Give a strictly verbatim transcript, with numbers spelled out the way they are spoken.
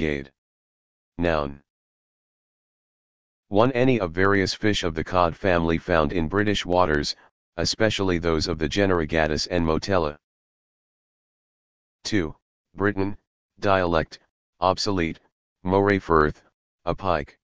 Gade. Noun. one Any of various fish of the cod family found in British waters, especially those of the genera Gadus and Motella. two Britain, dialect, obsolete, Moray Firth, a pike.